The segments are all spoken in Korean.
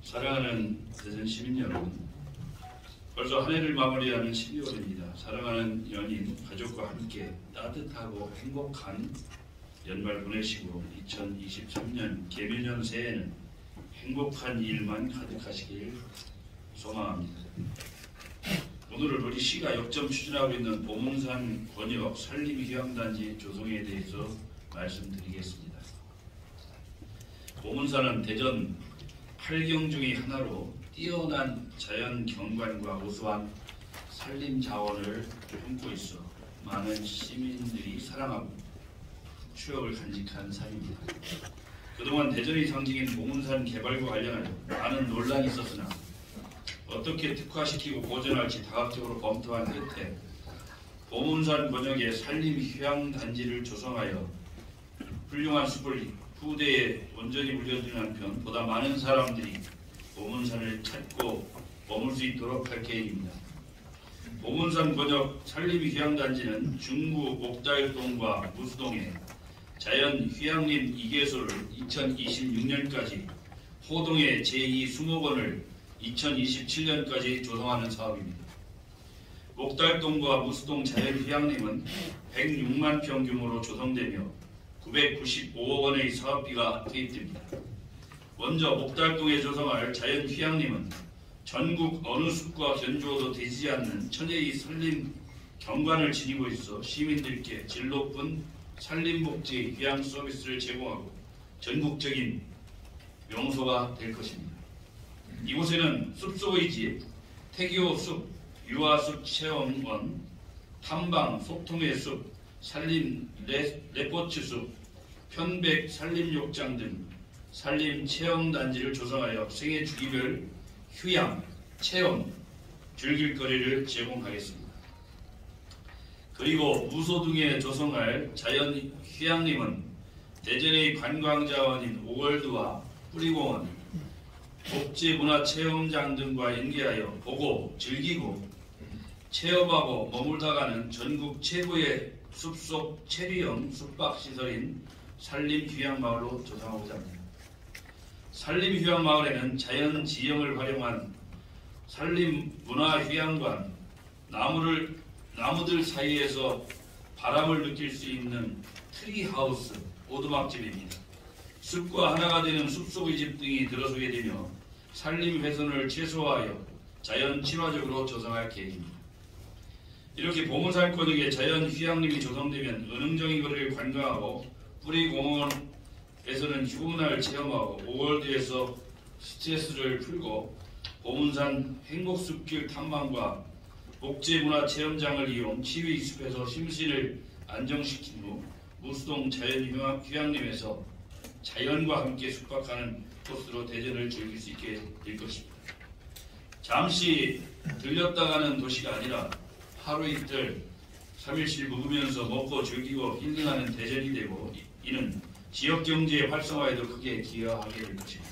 사랑하는 대전 시민 여러분, 벌써 한 해를 마무리하는 12월입니다. 사랑하는 연인, 가족과 함께 따뜻하고 행복한 연말 보내시고 2023년 개묘년 새해는 행복한 일만 가득하시길 소망합니다. 오늘은 우리 시가 역점 추진하고 있는 보문산 권역 산림휴양단지 조성에 대해서 말씀드리겠습니다. 보문산은 대전 8경 중의 하나로 뛰어난 자연 경관과 우수한 산림 자원을 품고 있어 많은 시민들이 사랑하고 추억을 간직한 산입니다. 그동안 대전의 상징인 보문산 개발과 관련하여 많은 논란이 있었으나 어떻게 특화시키고 보존할지 다각적으로 검토한 끝에 보문산 권역에 산림휴양단지를 조성하여 훌륭한 숲을 후대에 온전히 물려주는 한편 보다 많은 사람들이 보문산을 찾고 머물 수 있도록 할 계획입니다. 보문산 권역 산림휴양단지는 중구 목달동과 무수동에 자연휴양림 2개소를 2026년까지, 호동의 제2수목원을 2027년까지 조성하는 사업입니다. 목달동과 무수동 자연휴양림은 106만 평 규모로 조성되며 995억 원의 사업비가 투입됩니다. 먼저 목달동에 조성할 자연휴양림은 전국 어느 숲과 견주어도 되지 않는 천혜의 산림 경관을 지니고 있어 시민들께 질 높은 산림복지 휴양 서비스를 제공하고 전국적인 명소가 될 것입니다. 이곳에는 숲속의 집, 태교 숲, 유아숲 체험원, 탐방 소통의 숲, 산림 레포츠 숲, 편백 산림욕장 등 산림 체험단지를 조성하여 생애 주기별 휴양, 체험, 즐길 거리를 제공하겠습니다. 그리고 무소등에 조성할 자연휴양림은 대전의 관광자원인 오월드와 뿌리공원, 복지문화체험장 등과 연계하여 보고 즐기고 체험하고 머물다가는 전국 최고의 숲속 체리형 숙박시설인 산림휴양마을로 조성하고자 합니다. 산림휴양마을에는 자연지형을 활용한 산림문화휴양관, 나무들 사이에서 바람을 느낄 수 있는 트리하우스, 오두막집입니다. 숲과 하나가 되는 숲속의 집 등이 들어서게 되며 산림훼손을 최소화하여 자연 친화적으로 조성할 계획입니다. 이렇게 보문산 권역에 자연휴양림이 조성되면 은흥정이 거리를 관광하고 뿌리공원에서는 휴문화를 체험하고 오월드에서 스트레스를 풀고 보문산 행복숲길 탐방과 복지문화체험장을 이용 치위 숲에서 심신을 안정시킨 후 무수동 자연휴양림에서 자연과 함께 숙박하는 코스로 대전을 즐길 수 있게 될 것입니다. 잠시 들렸다가는 도시가 아니라 하루 이틀 3일씩 묵으면서 먹고 즐기고 힐링하는 대전이 되고 이는 지역경제 활성화에도 크게 기여하게 될 것입니다.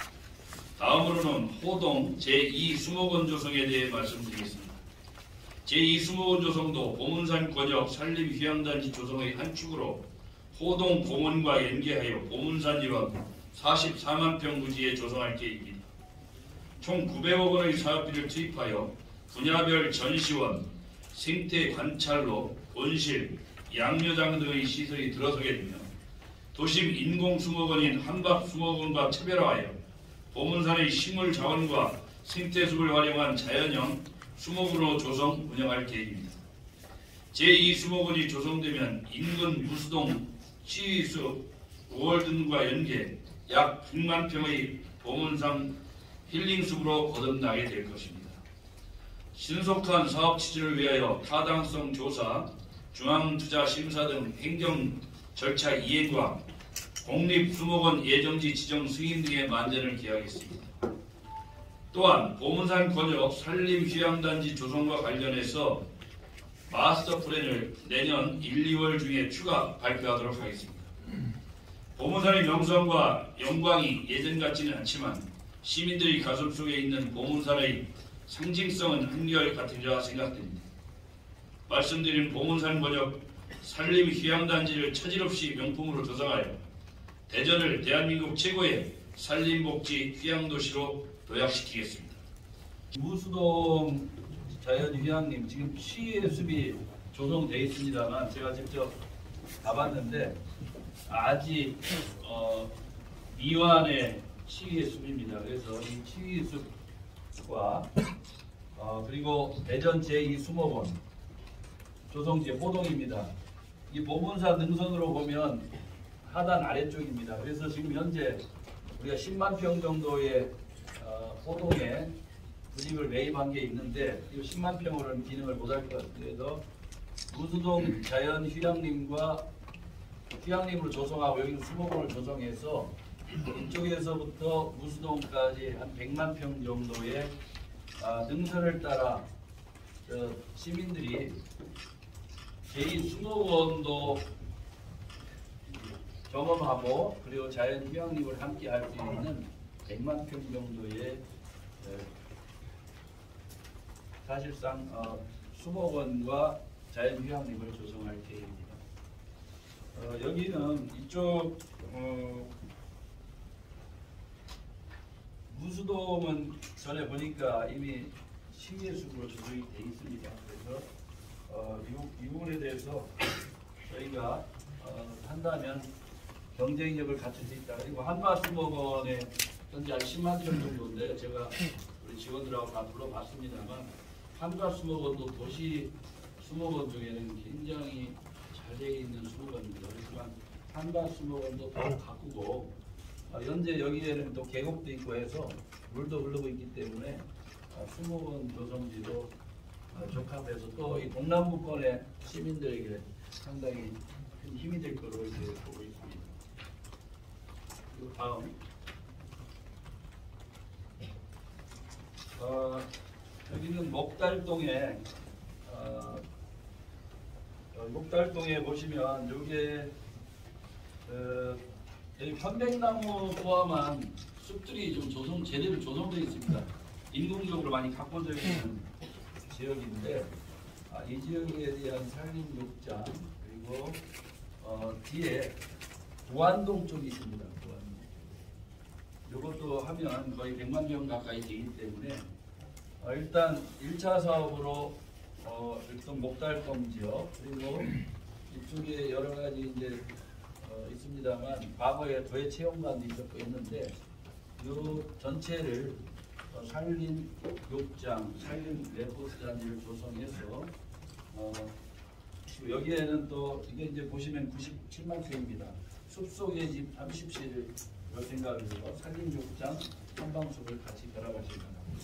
다음으로는 호동 제2수목원 조성에 대해 말씀드리겠습니다. 제2수목원 조성도 보문산 권역 산림휴양단지 조성의 한 축으로 호동 공원과 연계하여 보문산 일원 44만 평 부지에 조성할 계획입니다. 총 900억 원의 사업비를 투입하여 분야별 전시원, 생태 관찰로, 온실, 양묘장 등의 시설이 들어서게 되며 도심 인공수목원인 한박수목원과 차별화하여 보문산의 식물 자원과 생태숲을 활용한 자연형 수목으로 조성 운영할 계획입니다. 제2수목원이 조성되면 인근 무수동 치위숲, 우월등과 연계 약 100만 평의 보문산 힐링숲으로 거듭나게 될 것입니다. 신속한 사업 추진을 위하여 타당성 조사, 중앙투자심사 등 행정 절차 이행과 공립수목원 예정지 지정 승인 등의 만전을 기하겠습니다. 또한 보문산 권역 산림휴양단지 조성과 관련해서 마스터 플랜을 내년 1, 2월 중에 추가 발표하도록 하겠습니다. 보문산의 명성과 영광이 예전 같지는 않지만 시민들의 가슴속에 있는 보문산의 상징성은 한결같으리라 생각됩니다. 말씀드린 보문산 권역 산림휴양단지를 차질없이 명품으로 조성하여 대전을 대한민국 최고의 산림복지 휴양도시로 도약시키겠습니다. 무수동 자연휴양림 지금 시의 숲이 조성되어 있습니다만 제가 직접 가봤는데 아직 미완의 치위의 숲입니다. 그래서 이 치위의 숲과 그리고 대전 제2수목원 조성지 호동입니다. 이 보문사 능선으로 보면 하단 아래쪽입니다. 그래서 지금 현재 우리가 10만 평 정도의 호동에 분익을 매입한 게 있는데 이 10만 평으로는 기능을 못할 것 같아요. 그래서 무수동 자연휴양림과 휴양림으로 조성하고 여기는 수목원을 조성해서 이쪽에서부터 무수동까지 한 100만 평 정도의 능선을 따라 시민들이 제2수목원도 경험하고 그리고 자연휴양림을 함께 할 수 있는 100만 평 정도의 사실상 수목원과 자연휴양림을 조성할 계획입니다. 여기는 이쪽 무수동은 전에 보니까 이미 시계숲으로 조성이 되어 있습니다. 그래서 이 부분에 대해서 저희가 한다면 경쟁력을 갖출 수 있다. 그리고 한마수목원에 현재 한 10만 평 정도인데 제가 우리 직원들하고 다 불러봤습니다만 한마수목원도 도시 수목원 중에는 굉장히 잘 되어 있는 수목원입니다. 그렇지만 한마수목원도 더 가꾸고 현재 여기에는 또 계곡도 있고 해서 물도 흐르고 있기 때문에 수목원 조성지도 적합해서 또 이 동남부권의 시민들에게 상당히 큰 힘이 될 거로 이렇게 보고 있습니다. 그리고 다음 여기는 목달동에 보시면 여기에 여기 편백나무 포함한 숲들이 좀 제대로 조성되어 있습니다. 인공적으로 많이 가꿔져 있는 지역인데 이 지역에 대한 산림 욕장 그리고 뒤에 부안동 쪽이 있습니다. 이것도 하면 거의 100만 명 가까이 되기 때문에 일단 1차 사업으로 일단 목달동 지역 그리고 이쪽에 여러 가지 이제 있습니다만 과거에 도예 체험관도 있었고 했는데 이 전체를 산림 욕장, 산림 레포트 단지를 조성해서 여기에는 또 이게 이제 보시면 97만 평입니다. 숲속의 집 30실을 생각을 해서 산림 욕장, 한방숲을 같이 결합하시기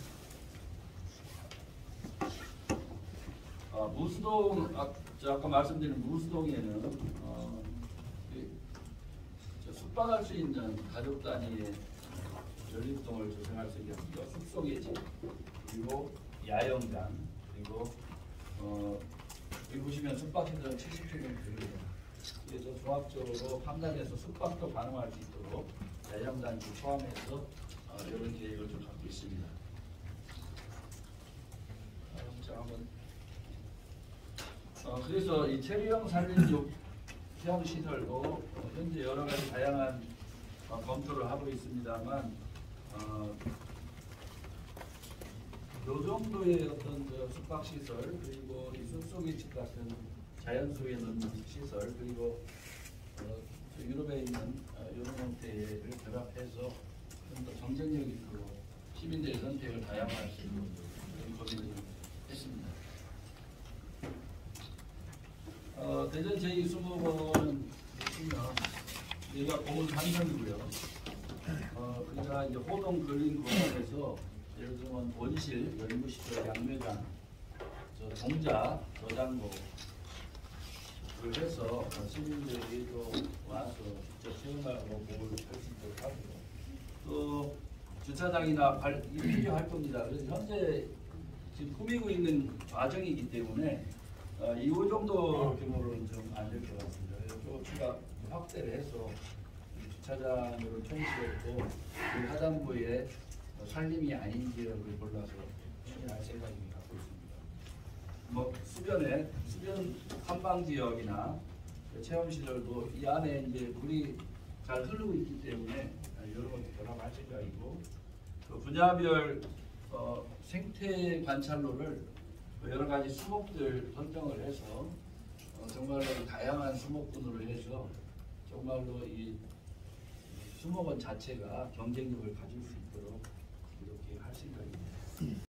바랍니다. 무수동 아까 말씀드린 무수동에는 숙박할 수 있는 가족 단위의 전립동을 조성할 수 있게 합니다. 숲속의 집 그리고 야영장 그리고 여기 보시면 숙박시설은 70평 정도 됩니다. 그래서 종합적으로 판단해서 숙박도 가능할 수 있도록 야영단지 포함해서 이런 계획을 좀 갖고 있습니다. 자 한번 그래서 이 체류형 산림 휴양시설도 현재 여러 가지 다양한 검토를 하고 있습니다만 요 정도의 어떤 숙박시설 그리고 이 숲속의 집 같은 자연 속에 넣는 시설 그리고 유럽에 있는 이런 형태를 결합해서 좀 더 경쟁력 있고 시민들의 선택을 다양화할 수 있는 그런 고민을 했습니다. 대전 제2수목원은 보시면 여기가 공원 3성이고요. 그러니까 이제 호동 근린 공원에서 예를 들면 원실, 연구시설, 양매장, 동자, 저장고를 해서 시민들이 또 와서 직접 체험하고 공부를 할 수 있도록 하고 또 주차장이나 필요할 겁니다. 그래서 현재 지금 꾸미고 있는 과정이기 때문에 이 정도 규모로는 좀 안 될 것 같습니다. 그래서 또 추가 확대를 해서 주차장으로 통째로 그 하단부에 산림이 아닌 지역을 골라서 추진할 생각이 갖고 있습니다. 수변 한방 지역이나 체험 시설도 이 안에 이제 물이 잘 흐르고 있기 때문에 이런 것도 결합할 생각이고 그 분야별 생태 관찰로를 여러 가지 수목들 선정을 해서 정말로 다양한 수목군으로 해서 정말로 이 수목원 자체가 경쟁력을 가질 수 있도록 이렇게 할 생각입니다.